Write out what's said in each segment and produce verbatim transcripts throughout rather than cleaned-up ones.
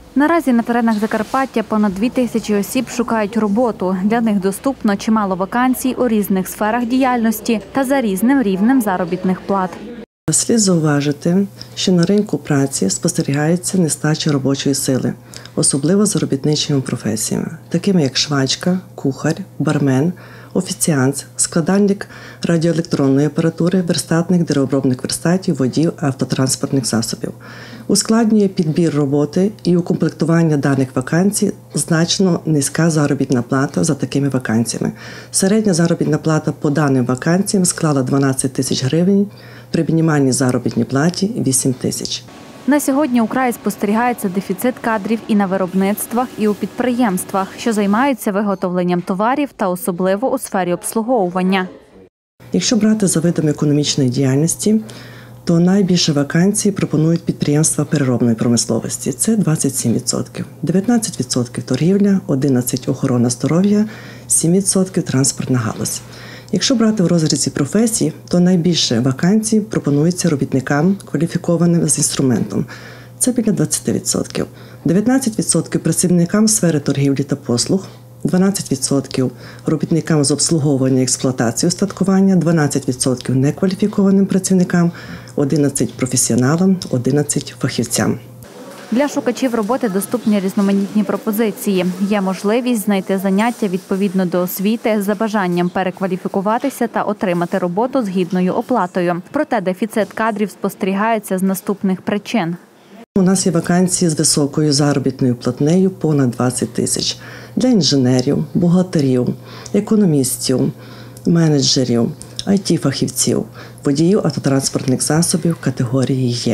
Наразі на теренах Закарпаття понад дві тисячі осіб шукають роботу. Для них доступно чимало вакансій у різних сферах діяльності та за різним рівнем заробітних плат. Слід зауважити, що на ринку праці спостерігається нестача робочої сили, особливо за робітничими професіями, такими як швачка, кухар, бармен, офіціант, складальник радіоелектронної апаратури, верстатник, деревообробник верстатів, водій автотранспортних засобів. Ускладнює підбір роботи і укомплектування даних вакансій значно низька заробітна плата за такими вакансіями. Середня заробітна плата по даним вакансіям склала дванадцять тисяч гривень, при мінімальній заробітній платі – вісім тисяч. На сьогодні у краї спостерігається дефіцит кадрів і на виробництвах, і у підприємствах, що займаються виготовленням товарів та особливо у сфері обслуговування. Якщо брати за видами економічної діяльності, то найбільше вакансій пропонують підприємства переробної промисловості – це двадцять сім відсотків, дев'ятнадцять відсотків торгівля, одинадцять відсотків охорона здоров'я, сім відсотків транспортна галузь. Якщо брати в розрізі професій, то найбільше вакансій пропонується робітникам, кваліфікованим з інструментом. Це біля двадцять відсотків. дев'ятнадцять відсотків працівникам сфери торгівлі та послуг, дванадцять відсотків робітникам з обслуговування і експлуатації устаткування, дванадцять відсотків некваліфікованим працівникам, одинадцять відсотків професіоналам, одинадцять відсотків фахівцям. Для шукачів роботи доступні різноманітні пропозиції. Є можливість знайти заняття відповідно до освіти, за бажанням перекваліфікуватися та отримати роботу з гідною оплатою. Проте дефіцит кадрів спостерігається з наступних причин. У нас є вакансії з високою заробітною платнею понад двадцять тисяч для інженерів, бухгалтерів, економістів, менеджерів, ай ті-фахівців, водіїв автотранспортних засобів категорії Є.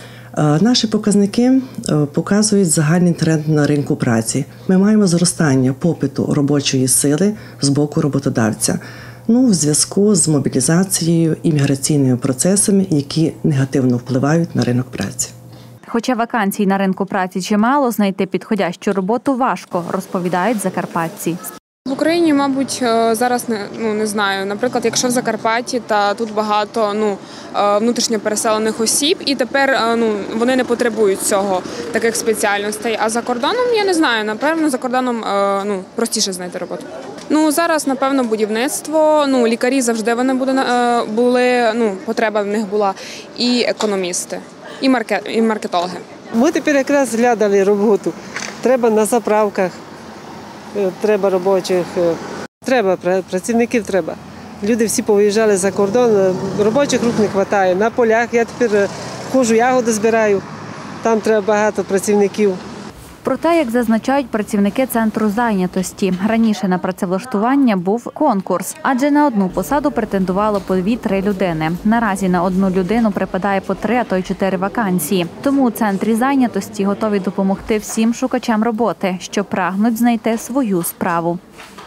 Наші показники показують загальний тренд на ринку праці. Ми маємо зростання попиту робочої сили з боку роботодавця, ну, в зв'язку з мобілізацією і міграційними процесами, які негативно впливають на ринок праці. Хоча вакансій на ринку праці чимало, знайти підходящу роботу важко, розповідають закарпатці. В Україні, мабуть, зараз не, ну, не знаю. Наприклад, якщо в Закарпатті, та тут багато ну, внутрішньо переселених осіб, і тепер ну, вони не потребують цього, таких спеціальностей. А за кордоном, я не знаю, напевно, за кордоном ну, простіше знайти роботу. Ну, зараз, напевно, будівництво, ну, лікарі завжди вони були, ну, потреба в них була, і економісти, і, маркет, і маркетологи. Ми тепер якраз зглядали роботу. Треба на заправках. Треба робочих, треба, працівників треба. Люди всі повиїжджали за кордон, робочих рук не вистачає. На полях я тепер ходжу, ягоди збираю, там треба багато працівників. Проте, як зазначають працівники центру зайнятості, раніше на працевлаштування був конкурс, адже на одну посаду претендувало по дві-три людини. Наразі на одну людину припадає по три, а то й чотири вакансії. Тому у центрі зайнятості готові допомогти всім шукачам роботи, що прагнуть знайти свою справу.